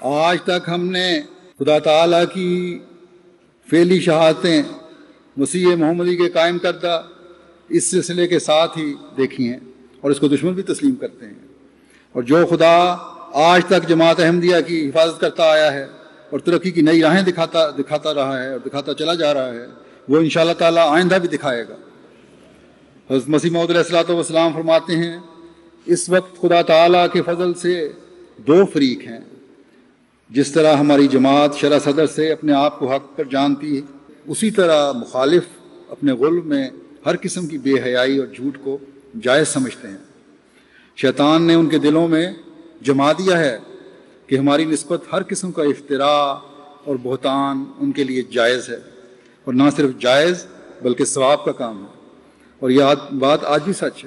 آج تک ہم نے خدا تعالیٰ کی فعلی شہادتیں مسیح محمدی کے قائم کردہ اس سلسلے کے ساتھ ہی دیکھی ہیں اور اس کو دشمن بھی تسلیم کرتے ہیں. اور جو خدا آج تک جماعت احمدیہ کی حفاظت کرتا آیا ہے اور ترقی کی نئی راہیں دکھاتا رہا ہے اور دکھاتا چلا جا رہا ہے، وہ انشاءاللہ تعالیٰ آئندہ بھی دکھائے گا. حضرت مسیح موعود علیہ الصلوۃ والسلام فرماتے ہیں اس وقت خدا تعالیٰ کے فضل سے دو فریق ہیں. جس طرح ہماری جماعت شرح صدر سے اپنے آپ کو حق پر جانتی ہے، اسی طرح مخالف اپنے غلب میں ہر قسم کی بے حیائی اور جھوٹ کو جائز سمجھتے ہیں. شیطان نے ان کے دلوں میں جما دیا ہے کہ ہماری نسبت ہر قسم کا افتراء اور بہتان ان کے لیے جائز ہے، اور نہ صرف جائز بلکہ ثواب کا کام ہے. اور یہ بات آج بھی سچ ہے.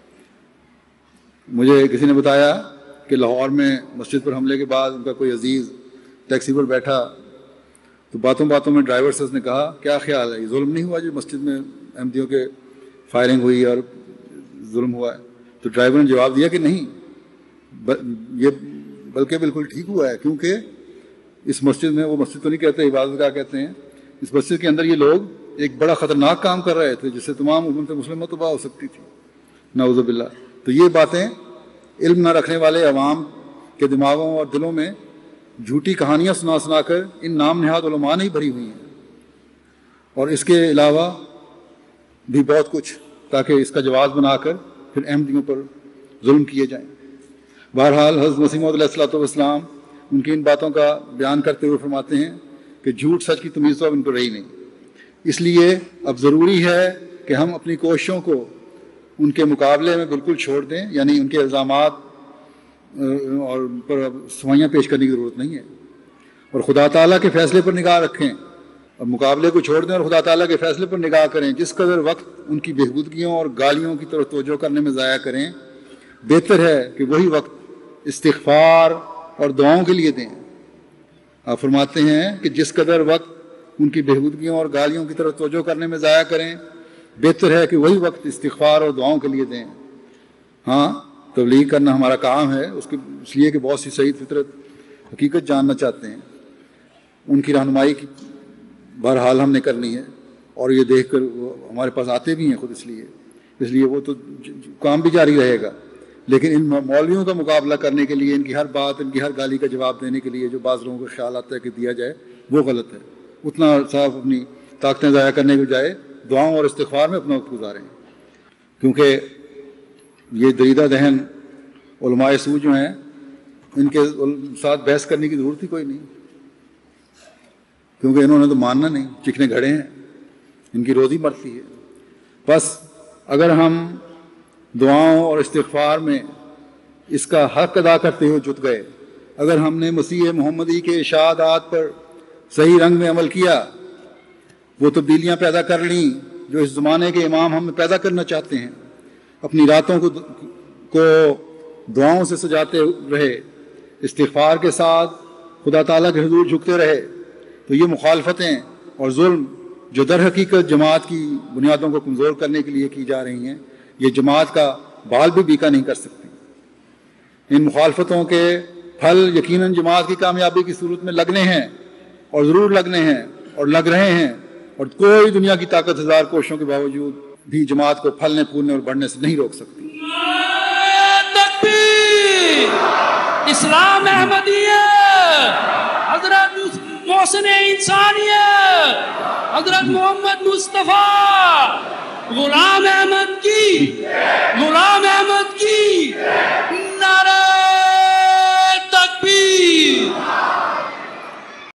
مجھے کسی نے بتایا کہ لاہور میں مسجد پر حملے کے بعد ان کا کوئی عزیز ٹیکسی پر بیٹھا تو باتوں میں ڈرائیور سے اس نے کہا کیا خیال ہے، یہ ظلم نہیں ہوا جو مسجد میں احمدیوں کے فائرنگ ہوئی اور ظلم ہوا ہے؟ تو ڈرائیور نے جواب دیا کہ نہیں، یہ بلکہ بالکل ٹھیک ہوا ہے، کیونکہ اس مسجد میں، وہ مسجد تو نہیں کہتے، عبادت گاہ کہتے ہیں، اس مسجد کے اندر یہ لوگ ایک بڑا خطرناک کام کر رہے تھے جس سے تمام امت مسلمہ تباہ ہو سکتی تھی، نعوذ باللہ. تو یہ باتیں علم نہ رکھنے والے عوام کے دماغوں اور دلوں میں جھوٹی کہانیاں سنا کر ان نام نہاد علماء نے ہی بھری ہوئی ہیں، اور اس کے علاوہ بھی بہت کچھ، تاکہ اس کا جواز بنا کر پھر احمدیوں پر ظلم کیے جائیں. بہرحال حضرت مسیح موعود علیہ الصلوۃ والسلام ان کی ان باتوں کا بیان کرتے ہوئے فرماتے ہیں کہ جھوٹ سچ کی تمیز تو اب ان کو رہی نہیں. اس لیے اب ضروری ہے کہ ہم اپنی کوششوں کو ان کے مقابلے میں بالکل چھوڑ دیں، یعنی ان کے الزامات اور پر سوائیاں پیش کرنے کی ضرورت نہیں ہے، اور خدا تعالیٰ کے فیصلے پر نگاہ رکھیں. اور مقابلے کو چھوڑ دیں اور خدا تعالیٰ کے فیصلے پر نگاہ کریں. جس قدر وقت ان کی بہبودگیوں اور گالیوں کی طرف توجہ کرنے میں ضائع کریں، بہتر ہے کہ وہی وقت استغفار اور دعاؤں کے لیے دیں. آپ فرماتے ہیں کہ جس قدر وقت ان کی بہبودگیوں اور گالیوں کی طرف توجہ کرنے میں ضائع کریں، بہتر ہے کہ وہی وقت استغفار اور دعاؤں کے لیے دیں. ہاں، تبلیغ کرنا ہمارا کام ہے، اس لیے کہ بہت سی صحیح فطرت حقیقت جاننا چاہتے ہیں. ان کی رہنمائی کی بہرحال ہم نے کرنی ہے، اور یہ دیکھ کر وہ ہمارے پاس آتے بھی ہیں خود، اس لیے وہ تو کام بھی جاری رہے گا. لیکن ان مولویوں کا مقابلہ کرنے کے لیے، ان کی ہر بات، ان کی ہر گالی کا جواب دینے کے لیے جو بعض لوگوں کا خیال آتا ہے کہ دیا جائے، وہ غلط ہے. اتنا صاف اپنی طاقتیں ضائع کرنے کے بجائے دعاؤں اور استغفار میں اپنا وقت گزاریں، کیونکہ یہ دریدہ ذہن علماء سو جو ہیں، ان کے ساتھ بحث کرنے کی ضرورت ہی کوئی نہیں، کیونکہ انہوں نے تو ماننا نہیں، چکنے گھڑے ہیں، ان کی روزی مرتی ہے. بس اگر ہم دعاؤں اور استغفار میں اس کا حق ادا کرتے ہوئے جت گئے، اگر ہم نے مسیح محمدی کے ارشادات پر صحیح رنگ میں عمل کیا، وہ تبدیلیاں پیدا کر لیں جو اس زمانے کے امام ہم پیدا کرنا چاہتے ہیں، اپنی راتوں کو دعاؤں سے سجاتے رہے، استغفار کے ساتھ خدا تعالیٰ کے حضور جھکتے رہے، تو یہ مخالفتیں اور ظلم جو در حقیقت جماعت کی بنیادوں کو کمزور کرنے کے لیے کی جا رہی ہیں، یہ جماعت کا بال بھی بیکا نہیں کر سکتی. ان مخالفتوں کے پھل یقیناً جماعت کی کامیابی کی صورت میں لگنے ہیں، اور ضرور لگنے ہیں، اور لگ رہے ہیں، اور کوئی دنیا کی طاقت ہزار کوششوں کے باوجود بھی جماعت کو پھلنے پھولنے اور بڑھنے سے نہیں روک سکتی. تکبیر! اسلام احمدیہ، حضرت محسن انسانیت، حضرت محمد مصطفیٰ، غلام احمد کی